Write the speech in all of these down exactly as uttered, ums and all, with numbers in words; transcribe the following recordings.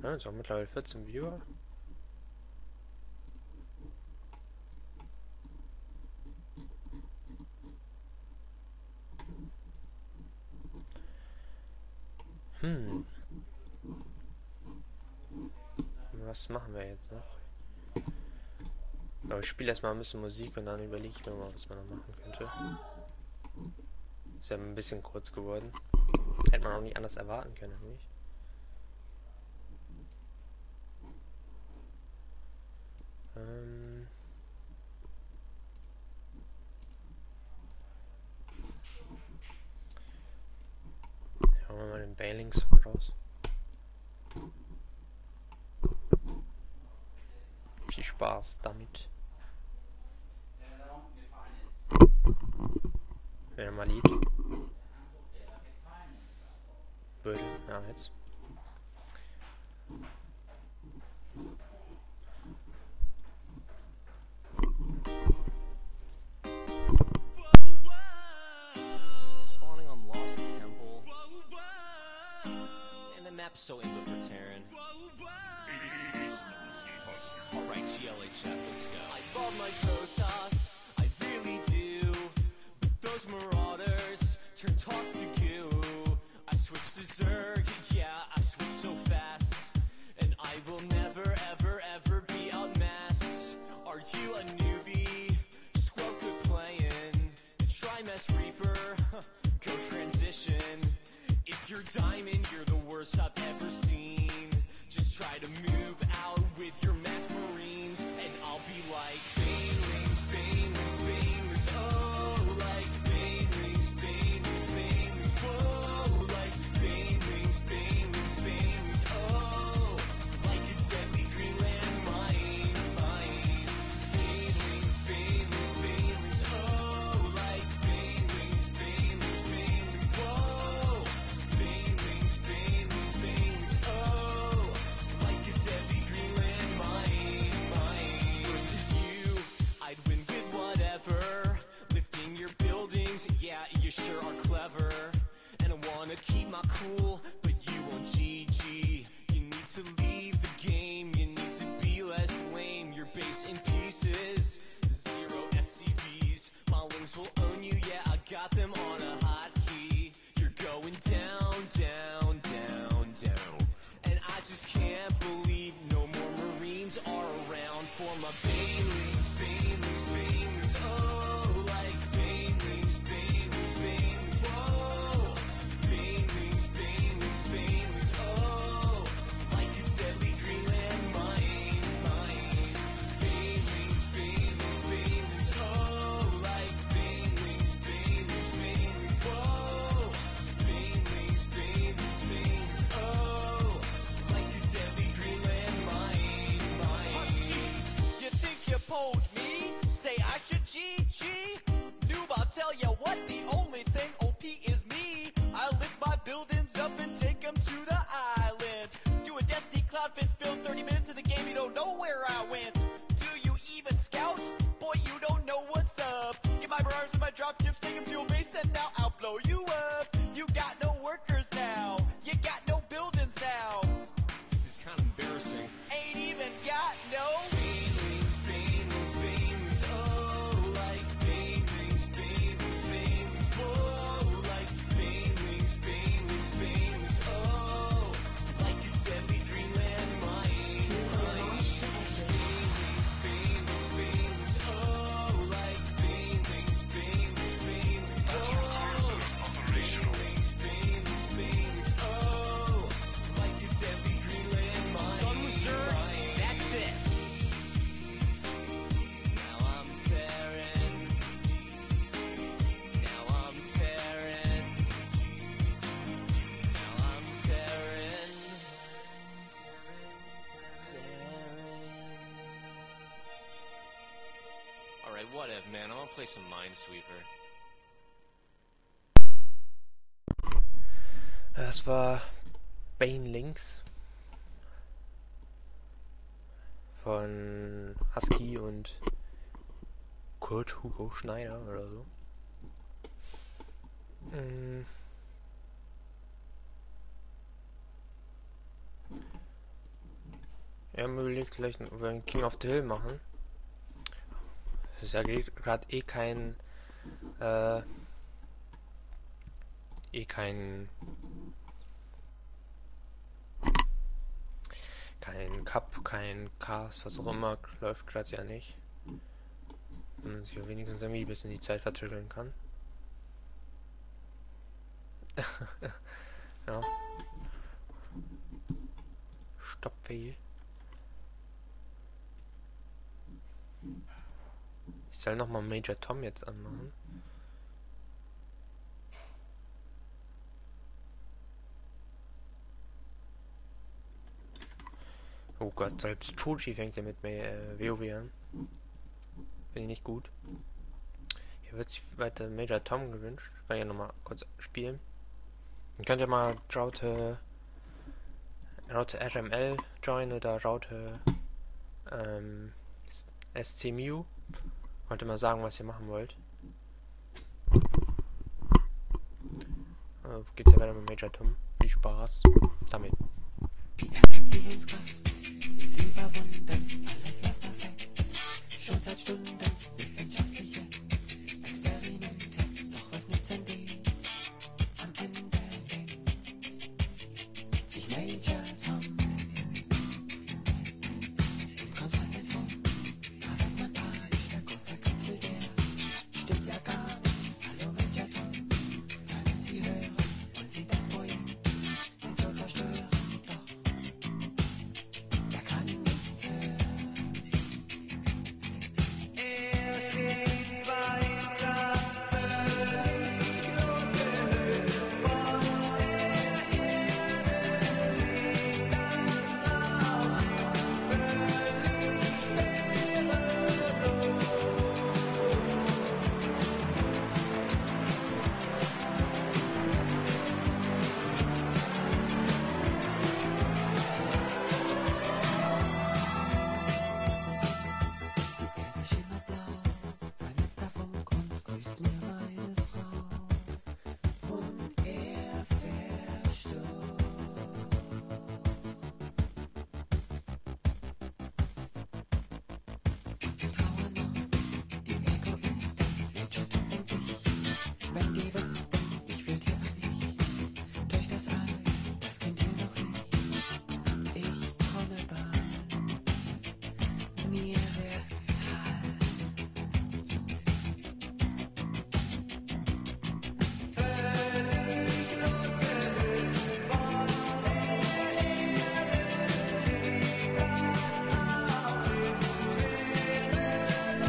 Ja, jetzt haben wir mittlerweile vierzehn Viewer. Hm. Was machen wir jetzt noch? Aber ich spiele erstmal ein bisschen Musik und dann überlege ich mir mal, was man noch machen könnte. Ist ja ein bisschen kurz geworden. Hätte man auch nicht anders erwarten können, nicht? Ähm. Hauen wir mal den Bailings raus. Viel Spaß damit. Wenn er mal liebt. Würde. Ja, jetzt. Spawning on Lost Temple. And the map's so input for Terran. Alright, G L H F, let's go. I love my Protoss, I really do. But those Marauders turn Toss to goo. I switched to Zerg, yeah, I switched so fast. And I will never, ever, ever be outmassed. Are you a newbie? Squad quit playing. Try Mess Reaper, go transition. If you're Diamond, you're the worst I've ever seen. Just try to move out with your mass marines, and I'll be like Banelings, Banelings, Banelings, oh, like Banelings, Banelings, Banelings, whoa, like Banelings, Banelings, Banelings, oh, like a deadly green landmine, mine. Banelings, Banelings, Banelings, oh, like Banelings, Banelings, Banelings, whoa, Banelings, Banelings, Banelings, oh, like a deadly green landmine, mine. Versus you, I'd win with whatever. Lifting your buildings, yeah, you sure are clever. And I wanna keep my cool, but you won't G G. You need to leave the game, you need to be less lame. You're base in pieces, zero S C Vs. My wings will own you, yeah, I got them on a hotkey. You're going down, down, down, down. And I just can't believe no more Marines are around for my Banelings, Banelings, Banelings, oh, like Banelings, Banelings, Banelings, whoa, Banelings, Banelings, Banelings, oh, like a deadly green landmine, mine. Banelings, Banelings, Banelings, oh, like Banelings, Banelings, Banelings, whoa, Banelings, Banelings, Banelings, oh, like a deadly green landmine, mine. You think you pulled me? Say I should G G? Noob, I'll tell ya what, the only thing O P is me. I lift my buildings up and take them to the island. Do a Destiny Cloud Fist build, thirty minutes in the game, you don't know where I went. Do you even scout? Boy, you don't know what's up. Get my bars and my drop chips, take them to a base, and now I'll blow you up. You got no workers now. You got no buildings now. This is kind of embarrassing. Ain't even got no. Banelings, Banelings, Banelings, oh, like Banelings, Banelings, Banelings, whoa, like Banelings, Banelings, Banelings, oh, like a deadly green landmine, mine. Banelings, Banelings, Banelings, oh, like Banelings, Banelings, Banelings, oh, Banelings, Banelings, Banelings, oh, like a deadly green landmine. Done with Zerg, that's it. Now I'm tearing. Now I'm tearing. Now I'm tearing. Tearing. Alright, whatever, man. I'm gonna play some Minesweeper. Das war Banelings von Husky und Kurt Hugo Schneider oder so. Mm. Wir haben überlegt, vielleicht ob wir einen King of the Hill machen. Das ist ja gerade eh kein äh, eh kein kein Cup, kein Cast, was auch immer, läuft gerade ja nicht. Wenn man sich ja wenigstens irgendwie ein bisschen die Zeit verzögern kann. Ja. Stoppfail. Ich soll nochmal Major Tom jetzt anmachen. Oh Gott, selbst Choji fängt ja mit äh, WoW an. Finde ich nicht gut. Hier wird sich weiter Major Tom gewünscht. Kann ich ja nochmal kurz spielen. Dann könnt ihr mal Raute Raute R M L joinen oder Raute ähm, S C Mew. Könnt ihr mal sagen, was ihr machen wollt. Also geht's ja weiter mit Major Tom. Viel Spaß damit. Anziehungskraft ist überwunden, alles läuft perfekt. Schon seit Stunden wissenschaftliche Experimente, doch was nützen die? Am Ende denkt sich Major Tom im Kontrollzentrum. Da wird man panisch, der Kurs der Kapsel, der stimmt ja gar nicht. Hallo Major Tom, können Sie hören, wollen Sie das Projekt den Zoll zerstören? Er schwebt weiter, völlig losgelöst von der Erde, schwebt das Raumschiff völlig schwerelos. Die Erde schimmert blau, sein letzter Funk und grüßt mir meine Frau. Und er verstummt. Und wir trauern noch, die Egoisten. Major Tom denkt sich, wenn die wüssten, mich führt hier ein Licht durch das All, das kennt ihr noch nicht. Ich komme bald, mir wird Völlig losgelöst von der Erde, schwebt das Raumschiff schwerelos.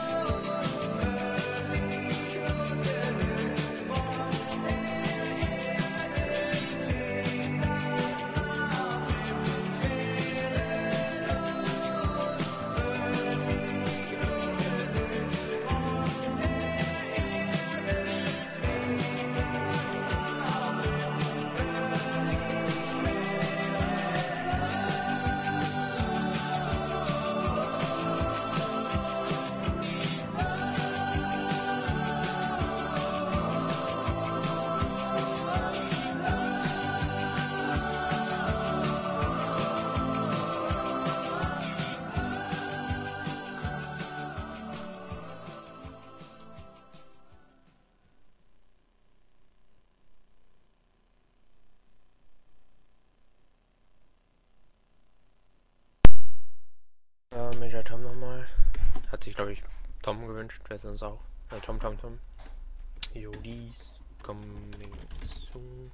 Völlig losgelöst von der Erde, schwebt das Raumschiff schwerelos. Völlig losgelöst von der Erde, schwebt das Raumschiff Ja, Major Tom nochmal. Hat sich, glaube ich, Tom gewünscht. Wer sonst auch? Äh, Tom, Tom, Tom. Jodis coming soon.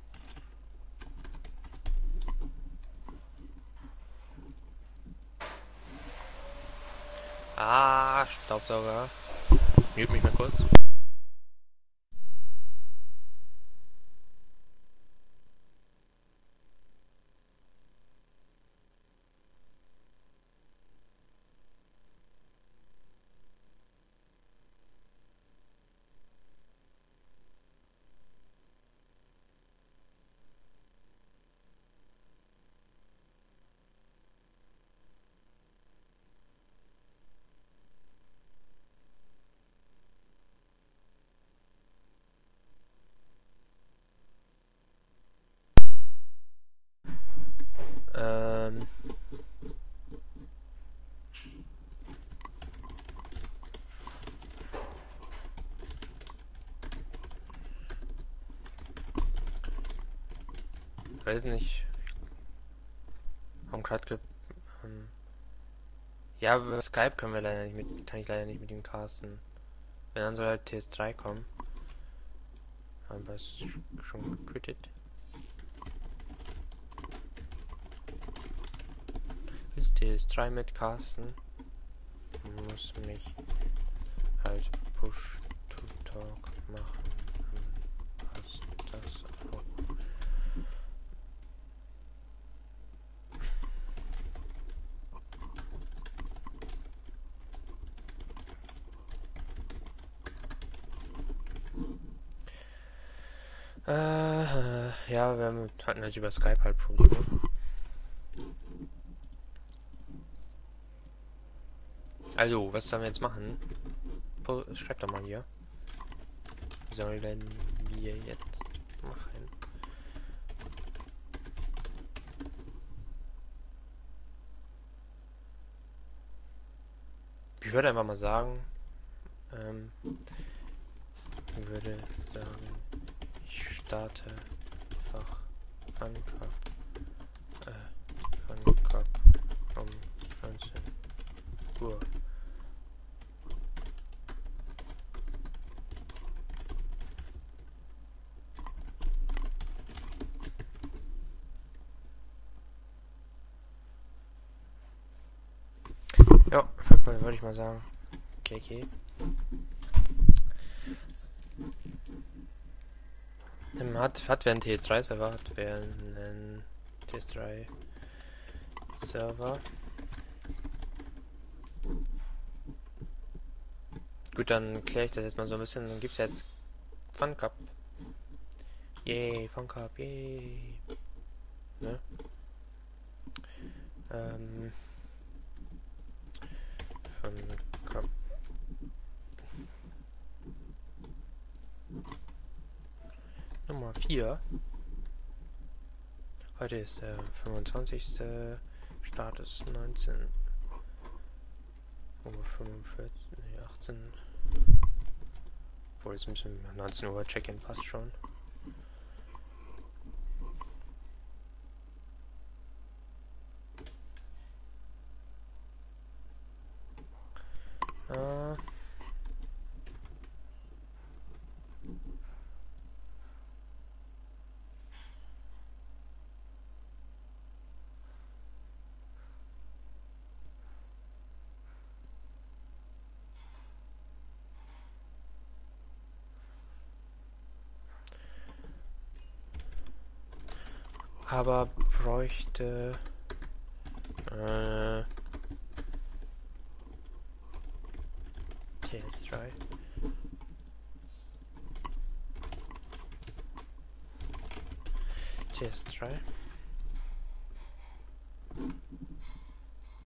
Ah, Staubsauger. Mute mich mal kurz. weiß nicht. Warum gerade ähm, ja, über Skype können wir leider nicht mit, kann ich leider nicht mit ihm casten. Wenn dann soll halt T S drei kommen. Aber es ist schon gequittet. Ist T S drei mit casten? Muss mich halt Push to Talk machen. Passt das auch? Äh, ja, wir haben, hatten halt über Skype halt Probleme. Also, was sollen wir jetzt machen? Po Schreibt doch mal hier. Sollen wir jetzt machen? Ich würde einfach mal sagen, ähm, ich würde sagen, ich starte einfach Fun Cup, äh, Fun Cup um neunzehn Uhr. Ja, würde ich mal sagen. Okay, okay. Hat, hat wer einen T S drei Server, hat wer einen T S drei Server. Gut, dann kläre ich das jetzt mal so ein bisschen. Dann gibt es ja jetzt Fun Cup. Yay, Fun Cup, yay. Ne? Ähm. Fun Cup. Nummer vier. Heute ist der fünfundzwanzigste Start ist neunzehn Uhr fünfundvierzig, nee, achtzehn. Obwohl, jetzt müssen wir neunzehn Uhr Check-in passt schon. Äh. Aber bräuchte äh, T S drei. T S drei.